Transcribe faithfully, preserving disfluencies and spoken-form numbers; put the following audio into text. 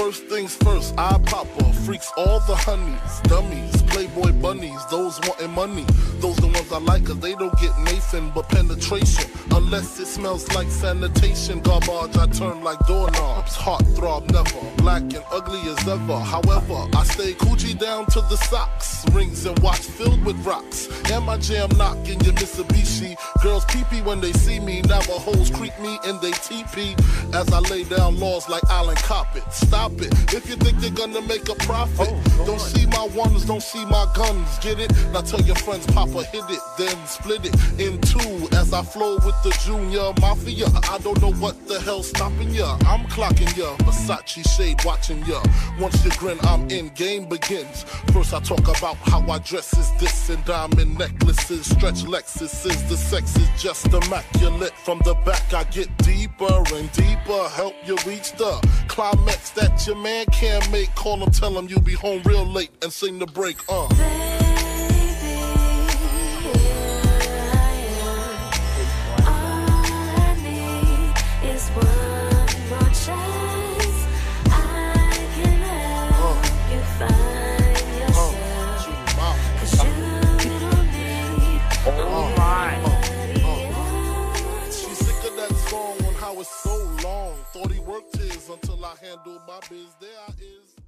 First things first, I popper, freaks all the honeys, dummies, playboy bunnies, those wanting money. Those the ones I like, cause they don't get Nathan but penetration. Unless it smells like sanitation, garbage I turn like doorknobs. Heartthrob never, black and ugly as ever. However, I stay coochie down to the socks, rings and watch filled with rocks. And my jam knocking your Mitsubishi. Girls pee-pee when they see me, Navajos creep me in they teepee. As I lay down laws like Alan Coppet. Stop it, if you think you're gonna make a profit. Oh, don't see my ones, don't see my guns, get it? Now tell your friends Papa hit it, then split it in two. As I flow with the junior mafia, I don't know what the hell's stopping ya. I'm clocking ya, Versace shade watching ya. Once you grin, I'm in, game begins. First I talk about how I dress is this, and diamond necklaces, stretch Lexuses. The sex is just immaculate. From the back I get deeper and deeper, help you reach the climax that your man can't make. Call him, tell him you'll be home real late, and sing the break, uh. It's so long, thought he worked his until I handled my biz. There I is.